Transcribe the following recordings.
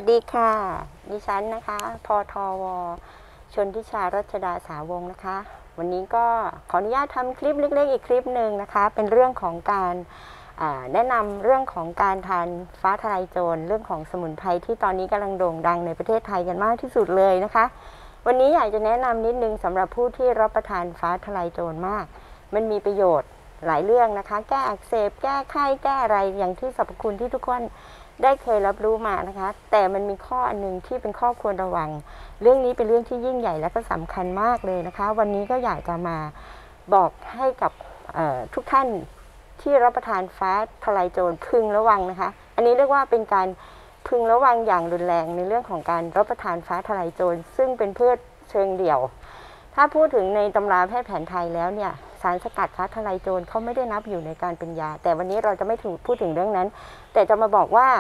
ดีค่ะดิฉันนะคะพทวชนทิชารัชดาสาวงศ์นะคะ วันนี้ก็ขออนุญาตทำคลิปเล็กๆอีกคลิปหนึ่งนะคะเป็นเรื่องของการแนะนำเรื่องของการทานฟ้าทะลายโจรเรื่องของสมุนไพรที่ตอนนี้กำลังโด่งดังในประเทศไทยกันมากที่สุดเลยนะคะวันนี้อยากจะแนะนำนิดนึงสำหรับผู้ที่รับประทานฟ้าทะลายโจรมากมันมีประโยชน์หลายเรื่องนะคะแก้อักเสบแก้ไข้แก้อะไรอย่างที่สรรพคุณที่ทุกคนได้เคยรับรู้มานะคะแต่มันมีข้ออันนึงที่เป็นข้อควรระวังเรื่องนี้เป็นเรื่องที่ยิ่งใหญ่และก็สำคัญมากเลยนะคะวันนี้ก็อยากจะมาบอกให้กับทุกท่านที่รับประทานฟ้าทะลายโจรพึงระวังนะคะอันนี้เรียกว่าเป็นการพึงระวังอย่างรุนแรงในเรื่องของการรับประทานฟ้าทะลายโจรซึ่งเป็นพืชเชิงเดี่ยวถ้าพูดถึงในตำราแพทย์แผนไทยแล้วเนี่ยสารสกัดฟ้าทะลายโจรเขาไม่ได้นับอยู่ในการเป็นยาแต่วันนี้เราจะไม่พูดถึงเรื่องนั้นแต่จะมาบอกว่า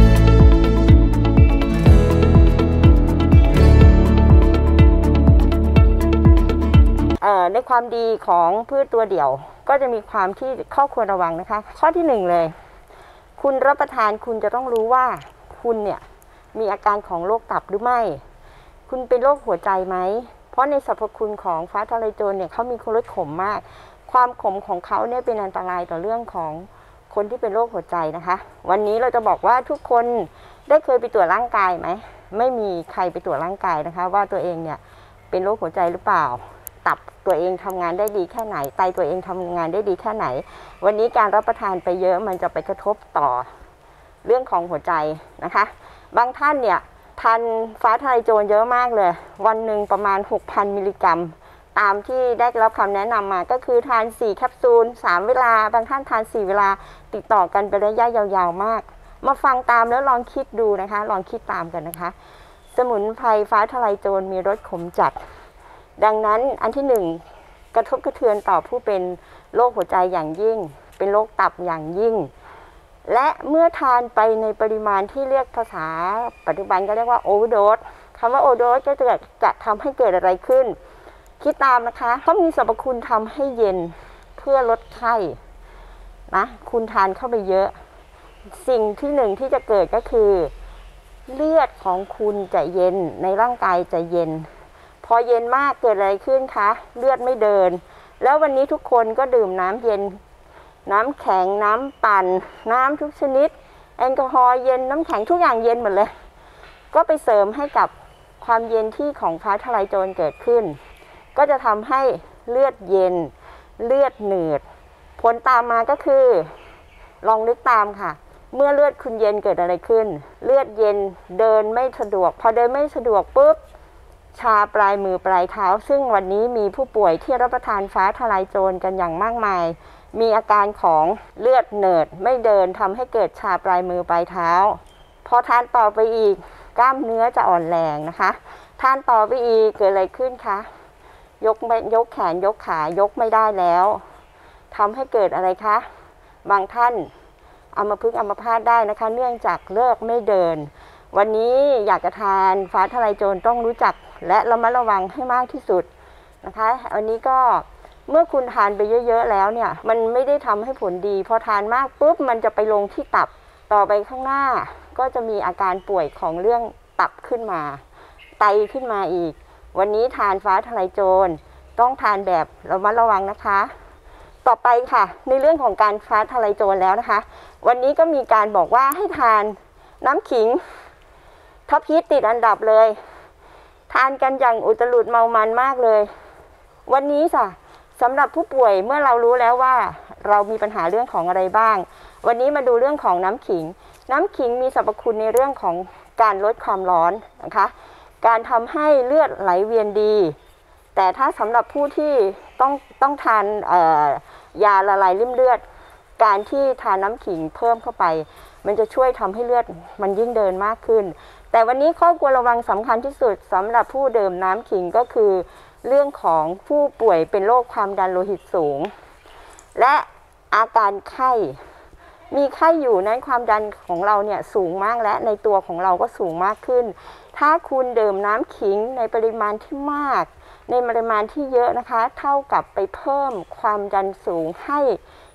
ในความดีของพืชตัวเดี่ยวก็จะมีความที่ข้อควรระวังนะคะข้อที่1เลยคุณรับประทานคุณจะต้องรู้ว่าคุณเนี่ยมีอาการของโรคตับหรือไม่คุณเป็นโรคหัวใจไหมเพราะในสรรพคุณของฟ้าทะลายโจรเนี่ยเขามีรสขมมากความขมของเขาเนี่ยเป็นอันตรายต่อเรื่องของคนที่เป็นโรคหัวใจนะคะวันนี้เราจะบอกว่าทุกคนได้เคยไปตรวจร่างกายไหมไม่มีใครไปตรวจร่างกายนะคะว่าตัวเองเนี่ยเป็นโรคหัวใจหรือเปล่าตับตัวเองทำงานได้ดีแค่ไหนไตตัวเองทำงานได้ดีแค่ไหนวันนี้การรับประทานไปเยอะมันจะไปกระทบต่อเรื่องของหัวใจนะคะบางท่านเนี่ยทานฟ้าทะลายโจรเยอะมากเลยวันหนึ่งประมาณ 6,000 มิลลิกรัมตามที่ได้รับคำแนะนำมาก็คือทาน4แคปซูล3เวลาบางท่านทาน4เวลาติดต่อกันเป็นระยะยาวๆมากมาฟังตามแล้วลองคิดดูนะคะลองคิดตามกันนะคะสมุนไพรฟ้าทะลายโจรมีรสขมจัดดังนั้นอันที่1กระทบกระเทือนต่อผู้เป็นโรคหัวใจอย่างยิ่งเป็นโรคตับอย่างยิ่งและเมื่อทานไปในปริมาณที่เรียกภาษาปัจจุบันก็เรียกว่าโอเวอร์โดสคำว่าโอเวอร์โดสก็จะทำให้เกิดอะไรขึ้นคิดตามนะคะเขามีสรรพคุณทำให้เย็นเพื่อลดไข้นะคุณทานเข้าไปเยอะสิ่งที่1ที่จะเกิดก็คือเลือดของคุณจะเย็นในร่างกายจะเย็นพอเย็นมากเกิดอะไรขึ้นคะเลือดไม่เดินแล้ววันนี้ทุกคนก็ดื่มน้ำเย็นน้ำแข็งน้ำปั่นน้ำทุกชนิดแอลกอฮอล์เย็นน้ำแข็งทุกอย่างเย็นหมดเลยก็ไปเสริมให้กับความเย็นที่ของฟ้าทะลายโจรเกิดขึ้นก็จะทำให้เลือดเย็นเลือดหนืดผลตามมาก็คือลองนึกตามค่ะเมื่อเลือดคุณเย็นเกิดอะไรขึ้นเลือดเย็นเดินไม่สะดวกพอเดินไม่สะดวกปุ๊บชาปลายมือปลายเท้าซึ่งวันนี้มีผู้ป่วยที่รับประทานฟ้าทะลายโจรกันอย่างมากมายมีอาการของเลือดเหนิดไม่เดินทำให้เกิดชาปลายมือปลายเท้าพอทานต่อไปอีกกล้ามเนื้อจะอ่อนแรงนะคะทานต่อไปอีกเกิดอะไรขึ้นคะยกแขนยกขายกไม่ได้แล้วทำให้เกิดอะไรคะบางท่านอัมพฤกษ์อัมพาตได้นะคะเนื่องจากเลิกไม่เดินวันนี้อยากจะทานฟ้าทะลายโจรต้องรู้จักและระมัดระวังให้มากที่สุดนะคะวันนี้ก็เมื่อคุณทานไปเยอะๆแล้วเนี่ยมันไม่ได้ทำให้ผลดีพอทานมากปุ๊บมันจะไปลงที่ตับต่อไปข้างหน้าก็จะมีอาการป่วยของเรื่องตับขึ้นมาไตขึ้นมาอีกวันนี้ทานฟ้าทะลายโจรต้องทานแบบระมัดระวังนะคะต่อไปค่ะในเรื่องของการฟ้าทะลายโจรแล้วนะคะวันนี้ก็มีการบอกว่าให้ทานน้ำขิงท็อปฮิตติดอันดับเลยทานกันอย่างอุตลุดเมามันมากเลยวันนี้ค่ะสำหรับผู้ป่วยเมื่อเรารู้แล้วว่าเรามีปัญหาเรื่องของอะไรบ้างวันนี้มาดูเรื่องของน้ำขิงน้ำขิงมีสรรพคุณในเรื่องของการลดความร้อนนะคะการทำให้เลือดไหลเวียนดีแต่ถ้าสำหรับผู้ที่ต้องทานยาละลายริ่มเลือดการที่ทานน้ำขิงเพิ่มเข้าไปมันจะช่วยทำให้เลือดมันยิ่งเดินมากขึ้นแต่วันนี้ข้อควรระวังสำคัญที่สุดสำหรับผู้ดื่มน้ำขิงก็คือเรื่องของผู้ป่วยเป็นโรคความดันโลหิตสูงและอาการไข้มีไข้อยู่นั้นความดันของเราเนี่ยสูงมากและในตัวของเราก็สูงมากขึ้นถ้าคุณดื่มน้ำขิงในปริมาณที่มากในปริมาณที่เยอะนะคะเท่ากับไปเพิ่มความดันสูงให้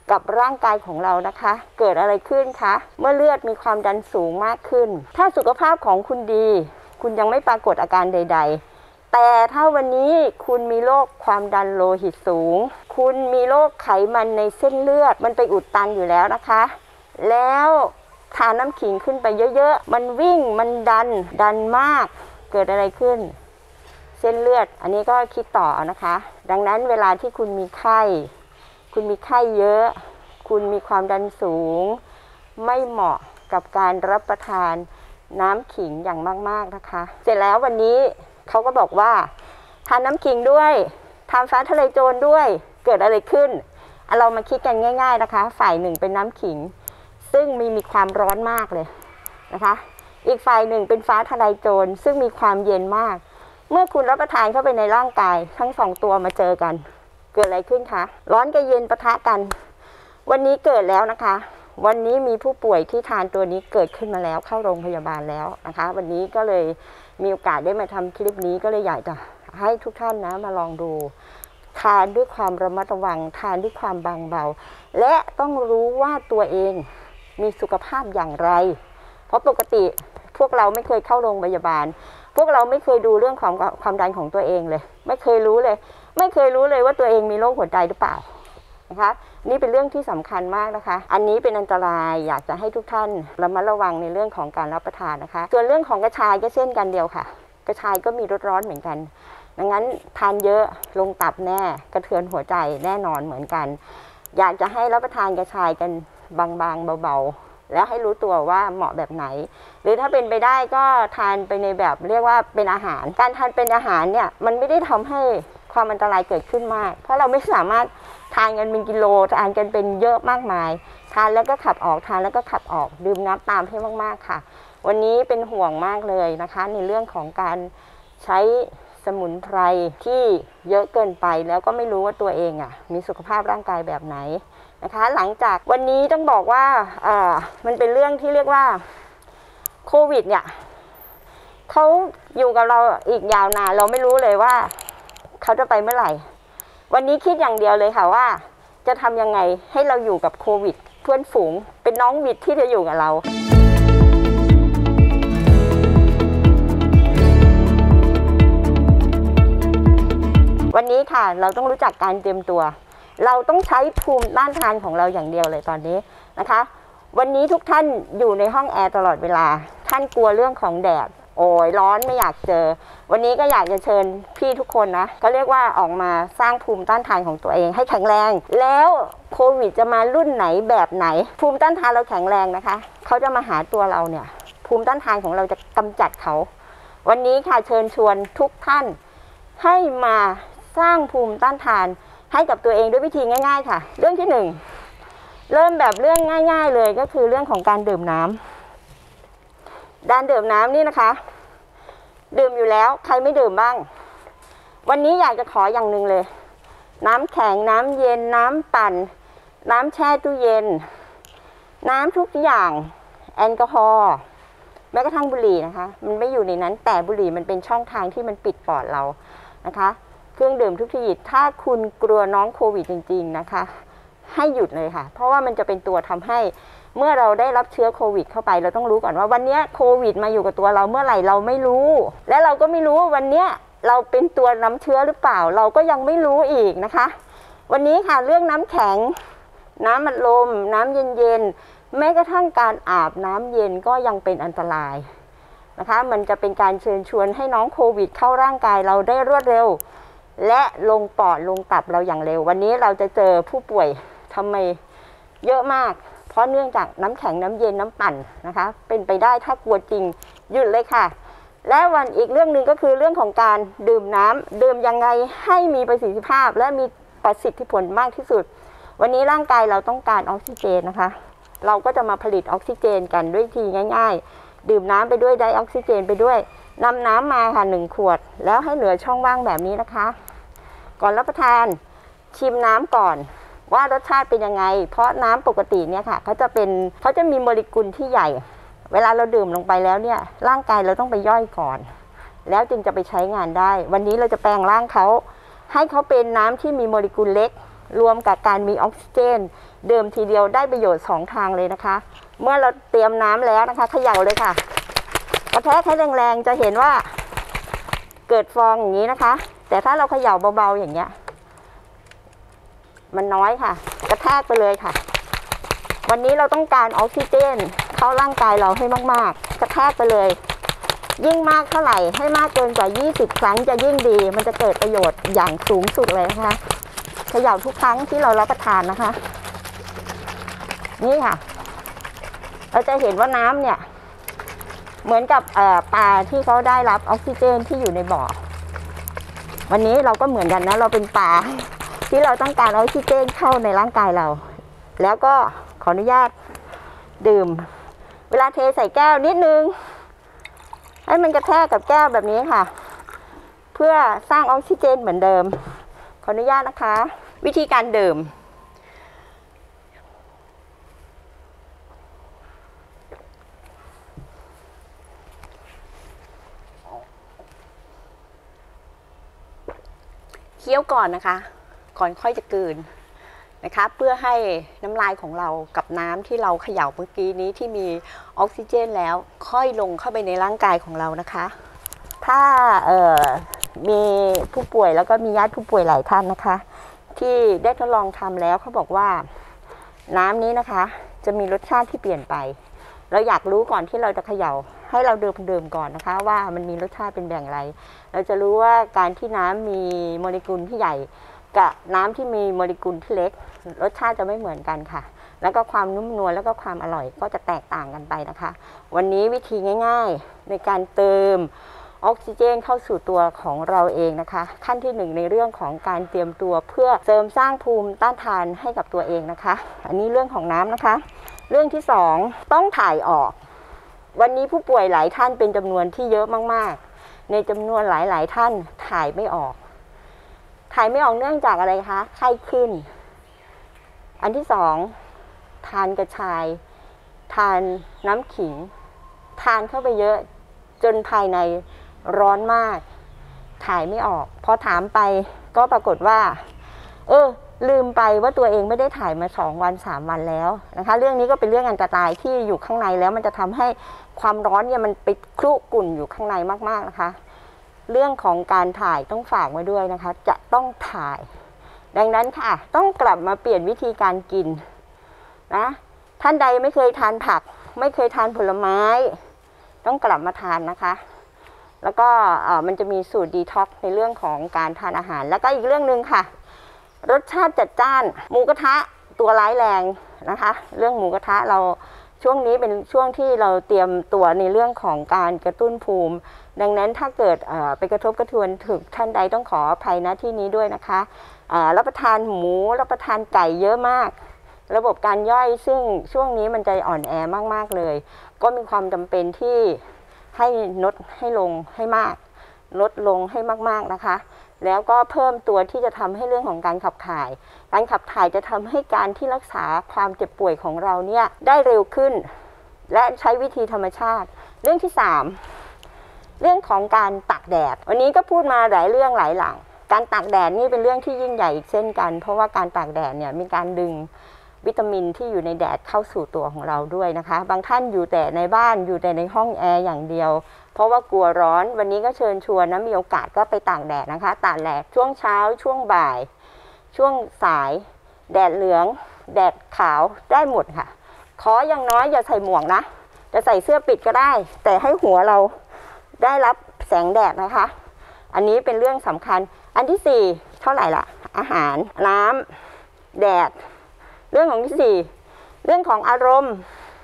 กับร่างกายของเรานะคะเกิดอะไรขึ้นคะเมื่อเลือดมีความดันสูงมากขึ้นถ้าสุขภาพของคุณดีคุณยังไม่ปรากฏอาการใดๆแต่ถ้าวันนี้คุณมีโรคความดันโลหิตสูงคุณมีโรคไขมันในเส้นเลือดมันไปอุดตันอยู่แล้วนะคะแล้วทานน้ำขิงขึ้นไปเยอะๆมันวิ่งมันดันมากเกิดอะไรขึ้นเส้นเลือดอันนี้ก็คิดต่อนะคะดังนั้นเวลาที่คุณมีไข้เยอะคุณมีความดันสูงไม่เหมาะกับการรับประทานน้ำขิงอย่างมากๆนะคะเสร็จแล้ววันนี้เขาก็บอกว่าทานน้ำขิงด้วยทานฟ้าทะลายโจรด้วยเกิดอะไรขึ้นเรามาคิดกันง่ายๆนะคะฝ่ายหนึ่งเป็นน้ำขิงซึ่งมีความร้อนมากเลยนะคะอีกฝ่ายหนึ่งเป็นฟ้าทะลายโจรซึ่งมีความเย็นมากเมื่อคุณรับประทานเข้าไปในร่างกายทั้งสองตัวมาเจอกันเกิดอะไรขึ้นคะร้อนกับเย็นปะทะกันวันนี้เกิดแล้วนะคะวันนี้มีผู้ป่วยที่ทานตัวนี้เกิดขึ้นมาแล้วเข้าโรงพยาบาลแล้วนะคะวันนี้ก็เลยมีโอกาสได้มาทำคลิปนี้ก็เลยอยากจะให้ทุกท่านนะมาลองดูทานด้วยความระมัดระวังทานด้วยความบางเบาและต้องรู้ว่าตัวเองมีสุขภาพอย่างไรเพราะปกติพวกเราไม่เคยเข้าโรงพยาบาลพวกเราไม่เคยดูเรื่องของความดันของตัวเองเลยไม่เคยรู้เลยว่าตัวเองมีโรคหัวใจหรือเปล่านะคะนี่เป็นเรื่องที่สำคัญมากนะคะอันนี้เป็นอันตรายอยากจะให้ทุกท่านระมัดระวังในเรื่องของการรับประทานนะคะส่วนเรื่องของกระชายก็เช่นกันเดียวค่ะกระชายก็มีรสร้อนเหมือนกันดังนั้นทานเยอะลงตับแน่กระเทือนหัวใจแน่นอนเหมือนกันอยากจะให้รับประทานกระชายกันบางๆเบาๆแล้วให้รู้ตัวว่าเหมาะแบบไหนหรือถ้าเป็นไปได้ก็ทานไปในแบบเรียกว่าเป็นอาหารการทานเป็นอาหารเนี่ยมันไม่ได้ทำให้ความอันตรายเกิดขึ้นมากเพราะเราไม่สามารถทานกันเป็นกิโลทานกันเป็นเยอะมากมายทานแล้วก็ขับออกทานแล้วก็ขับออกดื่มน้ำตามให้มากๆค่ะวันนี้เป็นห่วงมากเลยนะคะในเรื่องของการใช้สมุนไพรที่เยอะเกินไปแล้วก็ไม่รู้ว่าตัวเองมีสุขภาพร่างกายแบบไหนนะคะหลังจากวันนี้ต้องบอกว่ามันเป็นเรื่องที่เรียกว่าโควิดเนี่ยเขาอยู่กับเราอีกยาวนานเราไม่รู้เลยว่าเขาจะไปเมื่อไหร่วันนี้คิดอย่างเดียวเลยค่ะว่าจะทำยังไงให้เราอยู่กับโควิดเพื่อนฝูงเป็นน้องวิดที่จะอยู่กับเราวันนี้ค่ะเราต้องรู้จักการเตรียมตัวเราต้องใช้ภูมิต้านทานของเราอย่างเดียวเลยตอนนี้นะคะวันนี้ทุกท่านอยู่ในห้องแอร์ตลอดเวลาท่านกลัวเรื่องของแดดโอ้ยร้อนไม่อยากเจอวันนี้ก็อยากจะเชิญพี่ทุกคนนะก็เรียกว่าออกมาสร้างภูมิต้านทานของตัวเองให้แข็งแรงแล้วโควิดจะมารุ่นไหนแบบไหนภูมิต้านทานเราแข็งแรงนะคะเขาจะมาหาตัวเราเนี่ยภูมิต้านทานของเราจะกำจัดเขาวันนี้ค่ะเชิญชวนทุกท่านให้มาสร้างภูมิต้านทานให้กับตัวเองด้วยวิธีง่ายๆค่ะเรื่องที่1เริ่มแบบเรื่องง่ายๆเลยก็คือเรื่องของการดื่มน้ำการดื่มน้ำนี่นะคะดื่มอยู่แล้วใครไม่ดื่มบ้างวันนี้อยากจะขออย่างหนึ่งเลยน้ำแข็งน้ำเย็นน้ำปั่นน้ำแช่ตู้เย็นน้ำทุกอย่างแอลกอฮอล์แม้กระทั่งบุหรี่นะคะมันไม่อยู่ในนั้นแต่บุหรี่มันเป็นช่องทางที่มันปิดปอดเรานะคะเครื่องดื่มทุกชนิดถ้าคุณกลัวน้องโควิดจริงๆนะคะให้หยุดเลยค่ะเพราะว่ามันจะเป็นตัวทำให้เมื่อเราได้รับเชื้อโควิดเข้าไปเราต้องรู้ก่อนว่าวันนี้โควิดมาอยู่กับตัวเราเมื่อไหร่เราไม่รู้และเราก็ไม่รู้ว่าวันนี้เราเป็นตัวนำเชื้อหรือเปล่าเราก็ยังไม่รู้อีกนะคะวันนี้ค่ะเรื่องน้ำแข็งน้ำอัดลมน้ำเย็นๆแม้กระทั่งการอาบน้ำเย็นก็ยังเป็นอันตรายนะคะมันจะเป็นการเชิญชวนให้น้องโควิดเข้าร่างกายเราได้รวดเร็วและลงปอดลงตับเราอย่างเร็ววันนี้เราจะเจอผู้ป่วยทำไมเยอะมากเพราะเนื่องจากน้ำแข็งน้ำเย็นน้ำปั่นนะคะเป็นไปได้ถ้ากลัวจริงหยุดเลยค่ะและวันอีกเรื่องหนึ่งก็คือเรื่องของการดื่มน้ำดื่มยังไงให้มีประสิทธิภาพและมีประสิทธิผลมากที่สุดวันนี้ร่างกายเราต้องการออกซิเจนนะคะเราก็จะมาผลิตออกซิเจนกันด้วยทีง่ายๆดื่มน้ำไปด้วยได้ออกซิเจนไปด้วยนำน้ำมาค่ะ1 ขวดแล้วให้เหลือช่องว่างแบบนี้นะคะก่อนรับประทานชิมน้ำก่อนว่ารสชาติเป็นยังไงเพราะน้ำปกติเนี่ยค่ะเขาจะมีโมเลกุลที่ใหญ่เวลาเราดื่มลงไปแล้วเนี่ยร่างกายเราต้องไปย่อยก่อนแล้วจึงจะไปใช้งานได้วันนี้เราจะแปลงร่างเขาให้เขาเป็นน้ำที่มีโมเลกุลเล็กรวมกับการมีออกซิเจนเดิมทีเดียวได้ประโยชน์2ทางเลยนะคะเมื่อเราเตรียมน้ำแล้วนะคะเขย่าเลยค่ะกระแทกให้แรงๆจะเห็นว่าเกิดฟองอย่างนี้นะคะแต่ถ้าเราเขย่าเบาๆอย่างเงี้ยมันน้อยค่ะกระแทกไปเลยค่ะวันนี้เราต้องการออกซิเจนเข้าร่างกายเราให้มากๆกระแทกไปเลยยิ่งมากเท่าไหร่ให้มากเกินกว่า20ครั้งจะยิ่งดีมันจะเกิดประโยชน์อย่างสูงสุดเลยนะคะเขย่าทุกครั้งที่เรารับประทานนะคะนี่ค่ะเราจะเห็นว่าน้ำเนี่ยเหมือนกับปลาที่เขาได้รับออกซิเจนที่อยู่ในบ่อวันนี้เราก็เหมือนกันนะเราเป็นปลาที่เราต้องการออกซิเจนเข้าในร่างกายเราแล้วก็ขออนุญาตดื่มเวลาเทใส่แก้วนิดนึงให้มันกระแทกกับแก้วแบบนี้ค่ะเพื่อสร้างออกซิเจนเหมือนเดิมขออนุญาตนะคะวิธีการดื่มเคี้ยวก่อนนะคะก่อนค่อยจะกลืนนะคะเพื่อให้น้ำลายของเรากับน้ำที่เราเขย่าเมื่อกี้นี้ที่มีออกซิเจนแล้วค่อยลงเข้าไปในร่างกายของเรานะคะถ้ามีผู้ป่วยแล้วก็มีญาติผู้ป่วยหลายท่านนะคะที่ได้ทดลองทำแล้วเขาบอกว่าน้ำนี้นะคะจะมีรสชาติที่เปลี่ยนไปเราอยากรู้ก่อนที่เราจะเขย่าให้เราดื่มก่อนนะคะว่ามันมีรสชาติเป็นแบบไรเราจะรู้ว่าการที่น้ำมีโมเลกุลที่ใหญ่กับน้ำที่มีโมเลกุลที่เล็กรสชาติจะไม่เหมือนกันค่ะแล้วก็ความนุ่มนวลแล้วก็ความอร่อยก็จะแตกต่างกันไปนะคะวันนี้วิธีง่ายๆในการเติมออกซิเจนเข้าสู่ตัวของเราเองนะคะขั้นที่1ในเรื่องของการเตรียมตัวเพื่อเสริมสร้างภูมิต้านทานให้กับตัวเองนะคะอันนี้เรื่องของน้ำนะคะเรื่องที่2ต้องถ่ายออกวันนี้ผู้ป่วยหลายท่านเป็นจำนวนที่เยอะมากๆในจำนวนหลายท่านถ่ายไม่ออกเนื่องจากอะไรคะไข้ขึ้นอันที่2ทานกระชายทานน้ำขิงทานเข้าไปเยอะจนภายในร้อนมากถ่ายไม่ออกพอถามไปก็ปรากฏว่าลืมไปว่าตัวเองไม่ได้ถ่ายมา2 วัน 3 วันแล้วนะคะเรื่องนี้ก็เป็นเรื่องอันตรายที่อยู่ข้างในแล้วมันจะทำให้ความร้อนเนี่ยมันไปคลุกุ่นอยู่ข้างในมากๆนะคะเรื่องของการถ่ายต้องฝากไว้ด้วยนะคะจะต้องถ่ายดังนั้นค่ะต้องกลับมาเปลี่ยนวิธีการกินนะท่านใดไม่เคยทานผักไม่เคยทานผลไม้ต้องกลับมาทานนะคะแล้วก็มันจะมีสูตรดีท็อกซ์ในเรื่องของการทานอาหารแล้วก็อีกเรื่องนึงค่ะรสชาติจัดจ้านหมูกระทะตัวร้ายแรงนะคะเรื่องหมูกระทะเราช่วงนี้เป็นช่วงที่เราเตรียมตัวในเรื่องของการกระตุ้นภูมิดังนั้นถ้าเกิดไปกระทบกระเทือนถึงท่านใดต้องขออภัยณที่นี้ด้วยนะคะรับประทานหมูรับประทานไก่เยอะมากระบบการย่อยซึ่งช่วงนี้มันจะอ่อนแอมากๆเลยก็มีความจำเป็นที่ให้ลดลงให้มากๆนะคะแล้วก็เพิ่มตัวที่จะทำให้เรื่องของการขับถ่ายจะทำให้การที่รักษาความเจ็บป่วยของเราเนี่ยได้เร็วขึ้นและใช้วิธีธรรมชาติเรื่องที่3เรื่องของการตากแดดวันนี้ก็พูดมาหลายเรื่องหลายหลังการตากแดดนี่เป็นเรื่องที่ยิ่งใหญ่อีกเช่นกันเพราะว่าการตากแดดเนี่ยมีการดึงวิตามินที่อยู่ในแดดเข้าสู่ตัวของเราด้วยนะคะบางท่านอยู่แต่ในบ้านอยู่แต่ในห้องแอร์อย่างเดียวเพราะว่ากลัวร้อนวันนี้ก็เชิญชวนนะมีโอกาสก็ไปตากแดดนะคะตากแดดช่วงเช้าช่วงบ่ายช่วงสายแดดเหลืองแดดขาวได้หมดค่ะขออย่างน้อยอย่าใส่หมวกนะจะใส่เสื้อปิดก็ได้แต่ให้หัวเราได้รับแสงแดดนะคะอันนี้เป็นเรื่องสำคัญอันที่4เท่าไหร่ล่ะอาหารน้ำแดดเรื่องของที่4เรื่องของอารมณ์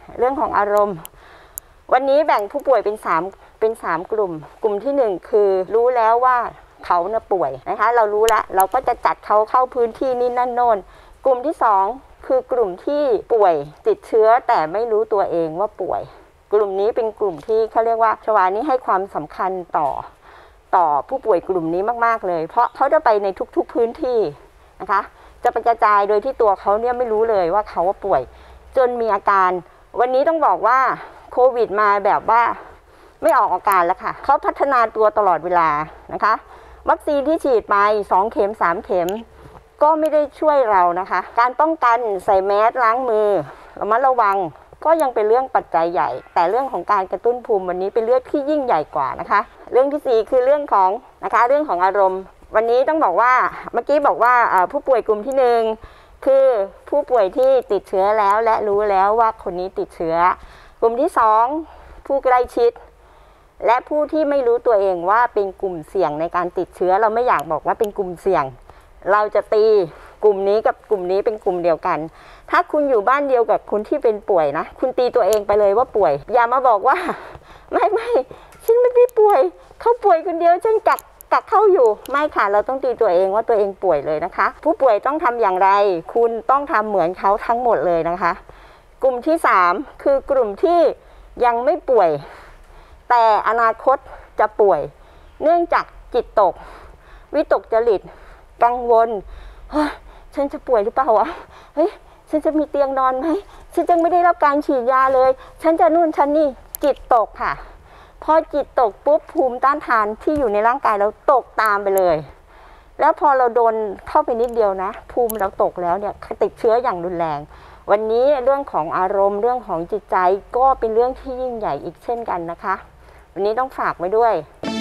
วันนี้แบ่งผู้ป่วยเป็น3กลุ่มที่1คือรู้แล้วว่าเขาเนี่ยป่วยนะคะเรารู้แล้วเราก็จะจัดเขาเข้าพื้นที่นี่นั่นโน่นกลุ่มที่2คือกลุ่มที่ป่วยติดเชื้อแต่ไม่รู้ตัวเองว่าป่วยกลุ่มนี้เป็นกลุ่มที่เขาเรียกว่าชวานี้ให้ความสำคัญต่อผู้ป่วยกลุ่มนี้มากๆเลยเพราะเขาจะไปในทุกๆพื้นที่นะคะจะไปกระจายโดยที่ตัวเขาเนี่ยไม่รู้เลยว่าเขาป่วยจนมีอาการวันนี้ต้องบอกว่าโควิดมาแบบว่าไม่ออกอาการแล้วค่ะเขาพัฒนาตัวตลอดเวลานะคะวัคซีนที่ฉีดไป2 เข็ม 3 เข็มก็ไม่ได้ช่วยเรานะคะ การป้องกันใส่แมสล้างมือระมัดระวังก็ยังเป็นเรื่องปัจจัยใหญ่แต่เรื่องของการกระตุ้นภูมิวันนี้เป็นเรื่องที่ยิ่งใหญ่กว่านะคะเรื่องที่4คือเรื่องของเรื่องของอารมณ์วันนี้ต้องบอกว่าเมื่อกี้บอกว่าผู้ป่วยกลุ่มที่1คือผู้ป่วยที่ติดเชื้อแล้วและรู้แล้วว่าคนนี้ติดเชื้อกลุ่มที่2ผู้ใกล้ชิดและผู้ที่ไม่รู้ตัวเองว่าเป็นกลุ่มเสี่ยงในการติดเชื้อเราไม่อยากบอกว่าเป็นกลุ่มเสี่ยงเราจะตีกลุ่มนี้กับกลุ่มนี้เป็นกลุ่มเดียวกันถ้าคุณอยู่บ้านเดียวกับคนที่เป็นป่วยนะคุณตีตัวเองไปเลยว่าป่วยอย่ามาบอกว่าไม่ฉันไม่ได้ป่วยเขาป่วยคนเดียวฉันกักเข้าอยู่ไม่ค่ะเราต้องตีตัวเองว่าตัวเองป่วยเลยนะคะผู้ป่วยต้องทำอย่างไรคุณต้องทำเหมือนเขาทั้งหมดเลยนะคะกลุ่มที่3คือกลุ่มที่ยังไม่ป่วยแต่อนาคตจะป่วยเนื่องจากจิตตกวิตกจริตกังวลฉันจะป่วยหรือเปล่าวะฉันจะมีเตียงนอนไหมฉันจะไม่ได้รับการฉีดยาเลยฉันจะนู่นฉันนี่จิตตกค่ะพอจิตตกปุ๊บภูมิต้านทานที่อยู่ในร่างกายเราตกตามไปเลยแล้วพอเราโดนเข้าไปนิดเดียวนะภูมิเราตกแล้วเนี่ยติดเชื้ออย่างรุนแรงวันนี้เรื่องของอารมณ์เรื่องของจิตใจก็เป็นเรื่องที่ยิ่งใหญ่อีกเช่นกันนะคะวันนี้ต้องฝากไว้ด้วย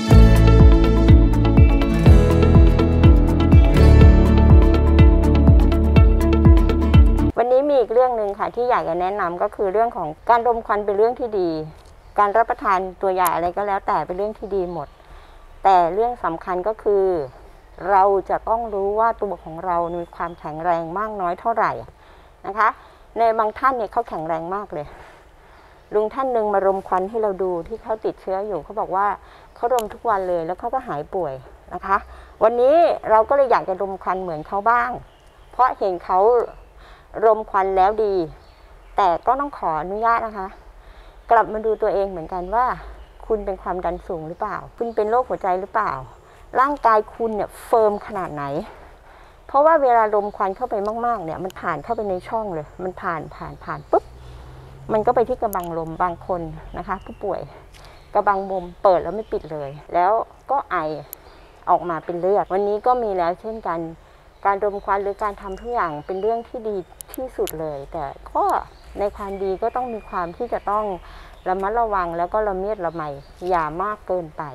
วันนี้มีอีกเรื่องหนึ่งค่ะที่อยากจะแนะนำก็คือเรื่องของการดมควันเป็นเรื่องที่ดีการรับประทานตัวยาอะไรก็แล้วแต่เป็นเรื่องที่ดีหมดแต่เรื่องสำคัญก็คือเราจะต้องรู้ว่าตัวของเรามีความแข็งแรงมากน้อยเท่าไหร่นะคะในบางท่านเนี่ยเขาแข็งแรงมากเลยลุงท่านหนึ่งมารมควันให้เราดูที่เขาติดเชื้ออยู่เขาบอกว่าเขาดมทุกวันเลยแล้วเขาก็หายป่วยนะคะวันนี้เราก็เลยอยากจะดมควันเหมือนเขาบ้างเพราะเห็นเขารมควันแล้วดีแต่ก็ต้องขออนุญาตนะคะกลับมาดูตัวเองเหมือนกันว่าคุณเป็นความดันสูงหรือเปล่าคุณเป็นโรคหัวใจหรือเปล่าร่างกายคุณเนี่ยเฟิร์มขนาดไหนเพราะว่าเวลาลมควันเข้าไปมากๆเนี่ยมันผ่านเข้าไปในช่องเลยมันผ่านปุ๊บมันก็ไปที่กระบังลมบางคนนะคะผู้ป่วยกระบังลมเปิดแล้วไม่ปิดเลยแล้วก็ไอออกมาเป็นเลือดวันนี้ก็มีแล้วเช่นกันการดมควันหรือการทำทุกอย่างเป็นเรื่องที่ดีที่สุดเลยแต่ก็ในความดีก็ต้องมีความที่จะต้องระมัดระวังแล้วก็ละเมียดละไมอย่ามากเกินไป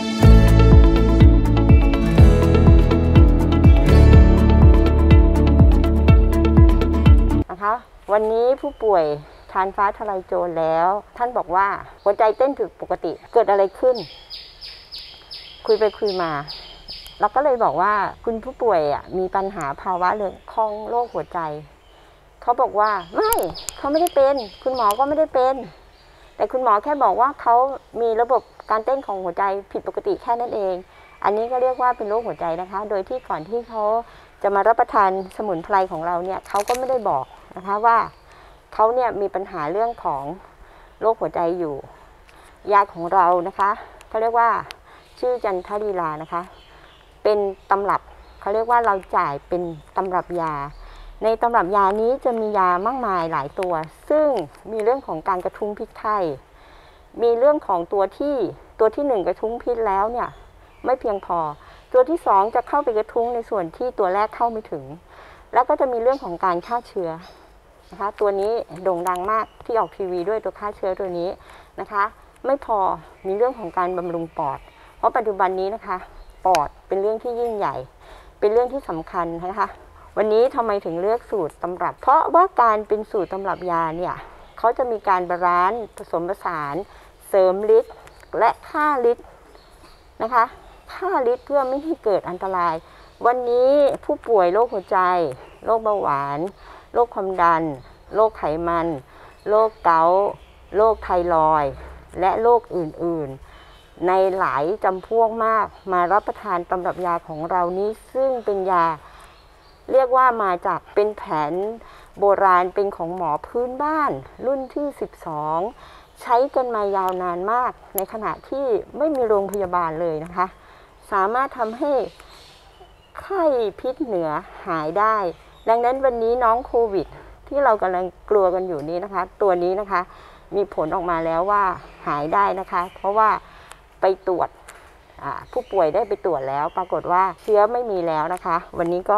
นะคะวันนี้ผู้ป่วยทานฟ้าทลายโจรแล้วท่านบอกว่าหัวใจเต้นผิดปกติเกิดอะไรขึ้นคุยไปคุยมาเราก็เลยบอกว่าคุณผู้ป่วยมีปัญหาภาวะเรื่องของโรคหัวใจเขาบอกว่าเขาไม่ได้เป็นคุณหมอก็ไม่ได้เป็นแต่คุณหมอแค่บอกว่าเขามีระบบการเต้นของหัวใจผิดปกติแค่นั้นเองอันนี้ก็เรียกว่าเป็นโรคหัวใจนะคะโดยที่ก่อนที่เขาจะมารับประทานสมุนไพรของเราเนี่ยเขาก็ไม่ได้บอกนะคะว่าเขาเนี่ยมีปัญหาเรื่องของโรคหัวใจอยู่ยาของเรานะคะเขาเรียกว่าชื่อจันทลีลานะคะเป็นตำรับเขาเรียกว่าเราจ่ายเป็นตำรับยาในตำรับยานี้จะมียามากมายหลายตัวซึ่งมีเรื่องของการกระทุ้งพิษไข้มีเรื่องของตัวที่1กระทุ้งพิษแล้วเนี่ยไม่เพียงพอตัวที่2จะเข้าไปกระทุ้งในส่วนที่ตัวแรกเข้าไม่ถึงแล้วก็จะมีเรื่องของการฆ่าเชื้อนะคะตัวนี้โด่งดังมากที่ออกทีวีด้วยตัวฆ่าเชื้อตัวนี้นะคะไม่พอมีเรื่องของการบำรุงปอดเพราะปัจจุบันนี้นะคะปอดเป็นเรื่องที่ยิ่งใหญ่เป็นเรื่องที่สำคัญนะคะวันนี้ทำไมถึงเลือกสูตรตำรับเพราะว่าการเป็นสูตรตำรับยาเนี่ยเขาจะมีการบาลานซ์ผสมผสานเสริมฤทธิ์และฆ่าฤทธิ์นะคะฆ่าฤทธิ์เพื่อไม่ให้เกิดอันตรายวันนี้ผู้ป่วยโรคหัวใจโรคเบาหวานโรคความดันโรคไขมันโรคเกาต์โรคไทรอยด์และโรคอื่นๆในหลายจำพวกมากมารับประทานตำรับยาของเรานี้ซึ่งเป็นยาเรียกว่ามาจากเป็นแผนโบราณเป็นของหมอพื้นบ้านรุ่นที่12ใช้กันมายาวนานมากในขณะที่ไม่มีโรงพยาบาลเลยนะคะสามารถทำให้ไข้พิษเหนือหายได้ดังนั้นวันนี้น้องโควิดที่เรากำลังกลัวกันอยู่นี้นะคะตัวนี้นะคะมีผลออกมาแล้วว่าหายได้นะคะเพราะว่าไปตรวจผู้ป่วยได้ไปตรวจแล้วปรากฏว่าเชื้อไม่มีแล้วนะคะวันนี้ก็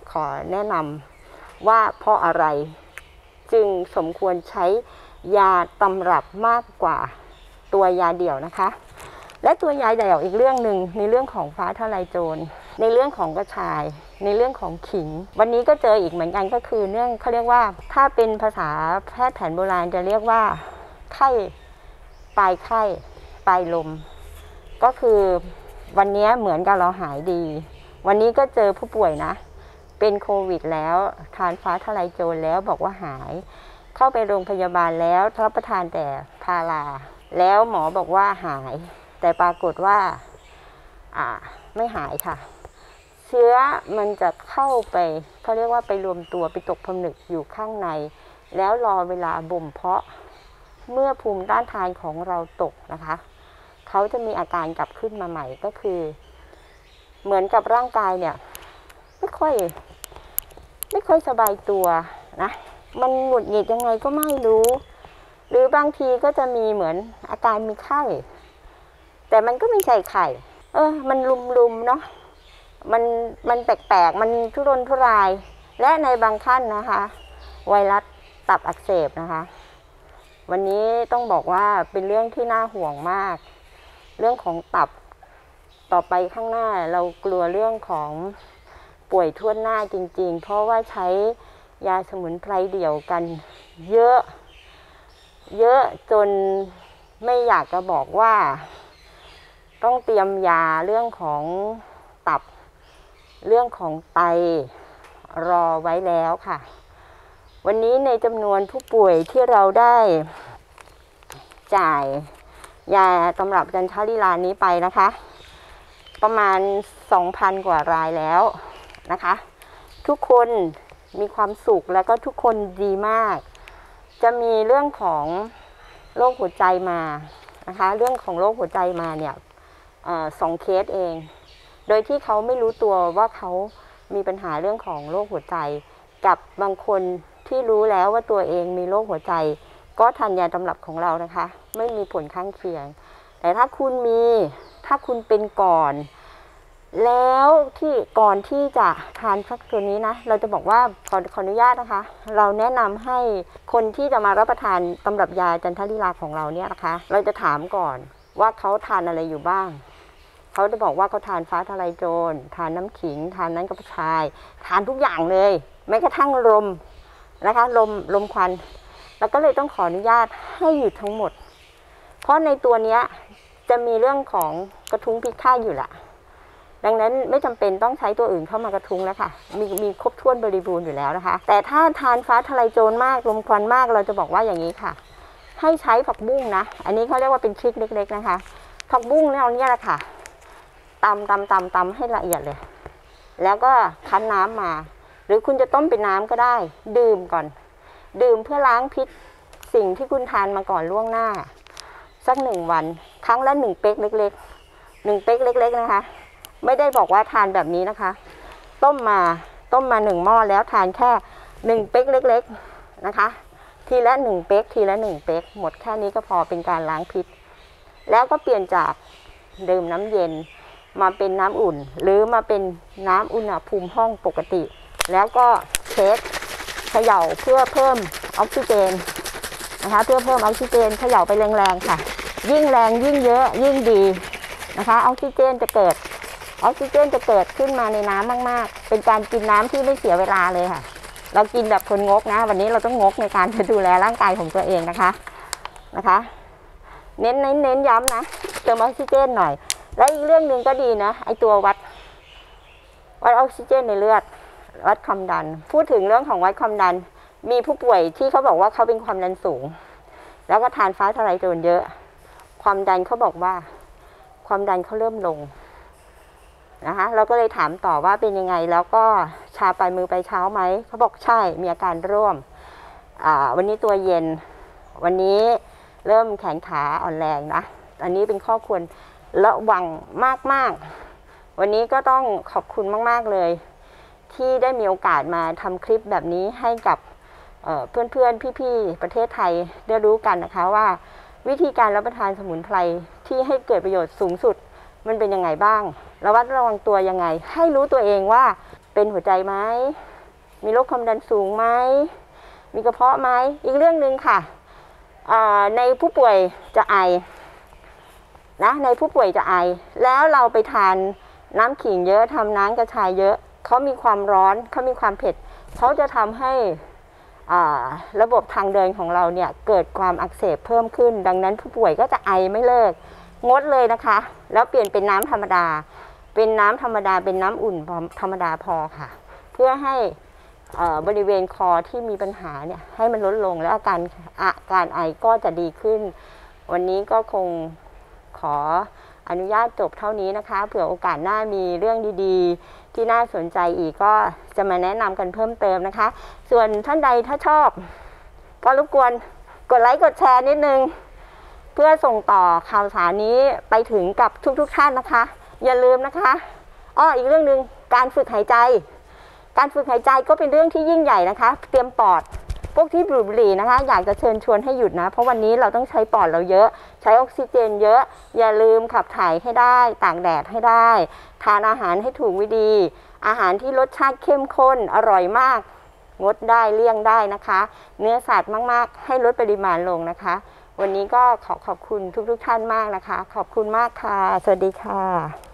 ขอแนะนำว่าเพราะอะไรจึงสมควรใช้ยาตำรับมากกว่าตัวยาเดี่ยวนะคะและตัวยาเดี่ยวอีกเรื่องหนึ่งในเรื่องของฟ้าทะลายโจรในเรื่องของกระชายในเรื่องของขิงวันนี้ก็เจออีกเหมือนกันก็คือเรื่องเขาเรียกว่าถ้าเป็นภาษาแพทย์แผนโบราณจะเรียกว่าไข้ปลายไข้ปลายลมก็คือวันนี้เหมือนกับเราหายดีวันนี้ก็เจอผู้ป่วยนะเป็นโควิดแล้วทานฟ้าทะลายโจรแล้วบอกว่าหายเข้าไปโรงพยาบาลแล้วรับประทานแต่พาราแล้วหมอบอกว่าหายแต่ปรากฏว่าไม่หายค่ะเชื้อมันจะเข้าไปเขาเรียกว่าไปรวมตัวไปตกผนึกอยู่ข้างในแล้วรอเวลาบ่มเพาะเมื่อภูมิต้านทานของเราตกนะคะเขาจะมีอาการกลับขึ้นมาใหม่ก็คือเหมือนกับร่างกายเนี่ยไม่ค่อยสบายตัวนะมันหงุดหงิดยังไงก็ไม่รู้หรือบางทีก็จะมีเหมือนอาการมีไข้แต่มันก็ไม่ใช่ไข้มันลุมๆเนาะมันแปลกๆมันทุรนทุรายและในบางท่านนะคะไวรัสตับอักเสบนะคะวันนี้ต้องบอกว่าเป็นเรื่องที่น่าห่วงมากเรื่องของตับต่อไปข้างหน้าเรากลัวเรื่องของป่วยทั่วหน้าจริงๆเพราะว่าใช้ยาสมุนไพรเดี่ยวกันเยอะจนไม่อยากจะบอกว่าต้องเตรียมยาเรื่องของตับเรื่องของไตรอไว้แล้วค่ะวันนี้ในจำนวนผู้ป่วยที่เราได้จ่ายยาตำรับจันทลีลานี้ไปนะคะประมาณ 2,000 กว่ารายแล้วนะคะทุกคนมีความสุขแล้วก็ทุกคนดีมากจะมีเรื่องของโรคหัวใจมานะคะเรื่องของโรคหัวใจมาเนี่ย2 เคสเองโดยที่เขาไม่รู้ตัวว่าเขามีปัญหาเรื่องของโรคหัวใจกับบางคนที่รู้แล้วว่าตัวเองมีโรคหัวใจก็ทานยาตำรับของเรานะคะไม่มีผลข้างเคียงแต่ถ้าคุณเป็นก่อนแล้วก่อนที่จะทานสักตัวนี้นะเราจะบอกว่าขออนุญาตนะคะเราแนะนำให้คนที่จะมารับประทานตำรับยาจันทลีลาของเราเนี่ยนะคะเราจะถามก่อนว่าเขาทานอะไรอยู่บ้างเขาจะบอกว่าเขาทานฟ้าทะลายโจรทานน้ำขิงทานน้ำกระชายทานทุกอย่างเลยแม้กระทั่งลมนะคะลมควันแล้วก็เลยต้องขออนุญาตให้หยุดทั้งหมดเพราะในตัวเนี้ยจะมีเรื่องของกระทุ้งพิษฆ่าอยู่ละดังนั้นไม่จำเป็นต้องใช้ตัวอื่นเข้ามากระทุ้งแล้วค่ะมีครบถ้วนบริบูรณ์อยู่แล้วนะคะแต่ถ้าทานฟ้าทะลายโจรมากลมควันมากเราจะบอกว่าอย่างนี้ค่ะให้ใช้ผักบุ้งนะอันนี้เขาเรียกว่าเป็นทริคเล็กๆนะคะผักบุ้งเนี่ยแหละค่ะตำให้ละเอียดเลยแล้วก็คั้นน้ำมาหรือคุณจะต้มเป็นน้ำก็ได้ดื่มก่อนดื่มเพื่อล้างพิษสิ่งที่คุณทานมาก่อนล่วงหน้าสัก1 วันครั้งละ1 เป๊กเล็กๆ1 เป๊กเล็กๆนะคะไม่ได้บอกว่าทานแบบนี้นะคะต้มมา1 หม้อแล้วทานแค่1 เป๊กเล็กๆนะคะทีละ1 เป๊กทีละ1 เป๊กหมดแค่นี้ก็พอเป็นการล้างพิษแล้วก็เปลี่ยนจากดื่มน้ำเย็นมาเป็นน้ำอุ่นหรือมาเป็นน้ำอุณหภูมิห้องปกติแล้วก็เช็คเขย่าเพื่อเพิ่มออกซิเจนนะคะเพื่อเพิ่มออกซิเจนเขย่าไปแรงๆค่ะยิ่งแรงยิ่งเยอะยิ่งดีนะคะออกซิเจนจะเกิดขึ้นมาในน้ำมากๆเป็นการกินน้ำที่ไม่เสียเวลาเลยค่ะเรากินแบบคนงกนะวันนี้เราต้องงกในการจะดูแลร่างกายของตัวเองนะคะเน้นย้ำนะเติมออกซิเจนหน่อยและอีกเรื่องหนึ่งก็ดีนะไอตัววัดออกซิเจนในเลือดวัดความดันพูดถึงเรื่องของวัดความดันมีผู้ป่วยที่เขาบอกว่าเขาเป็นความดันสูงแล้วก็ทานฟ้าทะลายโจรเยอะความดันเขาบอกว่าความดันเขาเริ่มลงนะคะเราก็เลยถามต่อว่าเป็นยังไงแล้วก็ชาปลายมือปลายเท้าไหมเขาบอกใช่มีอาการร่วมวันนี้ตัวเย็นวันนี้เริ่มแขนขาอ่อนแรงนะอันนี้เป็นข้อควรระวังมากๆวันนี้ก็ต้องขอบคุณมากๆเลยที่ได้มีโอกาสมาทำคลิปแบบนี้ให้กับเพื่อนๆพี่ๆประเทศไทยได้รู้กันนะคะว่าวิธีการรับประทานสมุนไพรที่ให้เกิดประโยชน์สูงสุดมันเป็นยังไงบ้างระมัดระวังตัวยังไงให้รู้ตัวเองว่าเป็นหัวใจไหมมีโรคความดันสูงไหมมีกระเพาะไหมอีกเรื่องหนึ่งค่ะในผู้ป่วยจะไอนะในผู้ป่วยจะไอแล้วเราไปทานน้ำขิงเยอะทำน้ำกระชายเยอะเขามีความร้อนเขามีความเผ็ดเขาจะทำให้ระบบทางเดินของเราเนี่ยเกิดความอักเสบเพิ่มขึ้นดังนั้นผู้ป่วยก็จะไอไม่เลิกงดเลยนะคะแล้วเปลี่ยนเป็นน้ำธรรมดาเป็นน้ำธรรมดาเป็นน้ำอุ่นธรรมดาพอค่ะเพื่อให้บริเวณคอที่มีปัญหาเนี่ยให้มันลดลงแล้วอาการไอก็จะดีขึ้นวันนี้ก็คงขออนุญาตจบเท่านี้นะคะเผื่อโอกาสหน้ามีเรื่องดีๆที่น่าสนใจอีกก็จะมาแนะนำกันเพิ่มเติมนะคะส่วนท่านใดถ้าชอบก็รบกวนกดไลค์กดแชร์นิดนึงเพื่อส่งต่อข่าวสารนี้ไปถึงกับทุกท่านนะคะอย่าลืมนะคะอีกเรื่องหนึ่งการฝึกหายใจก็เป็นเรื่องที่ยิ่งใหญ่นะคะเตรียมปอดพวกที่บุหรี่นะคะอยากจะเชิญชวนให้หยุดนะเพราะวันนี้เราต้องใช้ปอดเราเยอะใช้ออกซิเจนเยอะอย่าลืมขับถ่ายให้ได้ตากแดดให้ได้ทานอาหารให้ถูกวิธีอาหารที่รสชาติเข้มข้นอร่อยมากงดได้เลี่ยงได้นะคะเนื้อสัตว์มากๆให้ลดปริมาณลงนะคะวันนี้ก็ขอบคุณทุกท่านมากนะคะขอบคุณมากค่ะสวัสดีค่ะ